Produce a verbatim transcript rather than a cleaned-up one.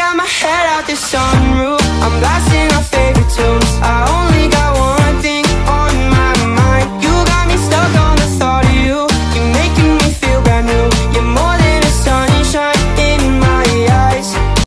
got my head out the sunroof, I'm blasting